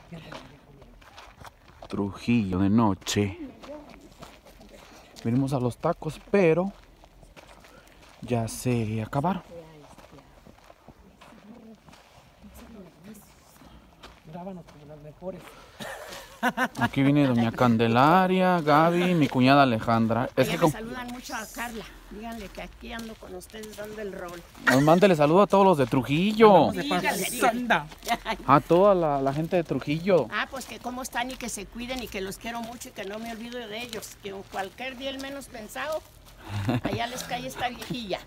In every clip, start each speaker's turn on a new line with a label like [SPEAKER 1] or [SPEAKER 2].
[SPEAKER 1] Trujillo de noche. Venimos a los tacos, pero ya se acabaron.
[SPEAKER 2] Grábanos como las mejores.
[SPEAKER 1] Aquí viene doña Candelaria, Gaby, mi cuñada Alejandra. Es que
[SPEAKER 3] me saludan mucho a Carla. Díganle que aquí ando con ustedes dando el rol.
[SPEAKER 1] mándele saludo a todos los de Trujillo.
[SPEAKER 3] Díganle.
[SPEAKER 1] A toda la gente de Trujillo.
[SPEAKER 3] Ah, pues que cómo están y que se cuiden y que los quiero mucho y que no me olvido de ellos. Que cualquier día el menos pensado, allá les cae esta viejilla.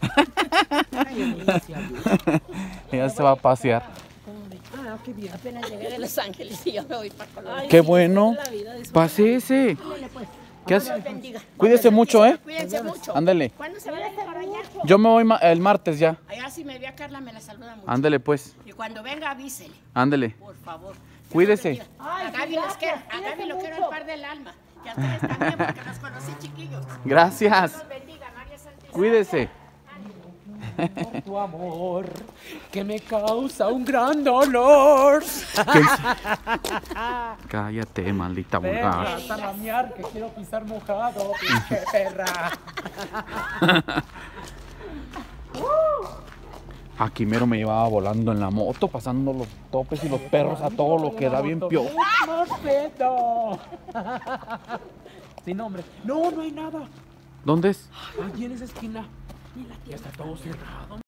[SPEAKER 1] Ella se va a pasear.
[SPEAKER 3] Ah, qué bien. Apenas llegué de Los Ángeles y yo me voy para Colombia.
[SPEAKER 1] Qué bueno. Pásese. ¿Qué hace? Cuídese mucho, ¿eh?
[SPEAKER 3] Cuídense mucho.
[SPEAKER 1] Ándale.
[SPEAKER 3] ¿Cuándo se van a ir para allá?
[SPEAKER 1] Yo me voy el martes ya.
[SPEAKER 3] Allá si me ve a Carla me la saluda mucho.
[SPEAKER 1] Ándale pues.
[SPEAKER 3] Y cuando venga avísele,
[SPEAKER 1] Ándale.
[SPEAKER 3] por favor.
[SPEAKER 1] Cuídese.
[SPEAKER 3] A Gaby les quiero, a Gaby lo quiero al par del alma. Y a ustedes también porque los conocí chiquillos.
[SPEAKER 1] Gracias.
[SPEAKER 3] Dios los bendiga, María Santísima.
[SPEAKER 1] Cuídese.
[SPEAKER 2] Por tu amor, que me causa un gran dolor.
[SPEAKER 1] Cállate, maldita vulgar.
[SPEAKER 2] Venga a salamear, que quiero pisar mojado, pinche perra.
[SPEAKER 1] Aquí mero me llevaba volando en la moto, pasando los topes y los perros a todo lo que da bien pio.
[SPEAKER 2] ¡Más pedo! Sin nombre. No, no hay nada.
[SPEAKER 1] ¿Dónde es?
[SPEAKER 2] Allí en esa esquina. Ya está todo cerrado.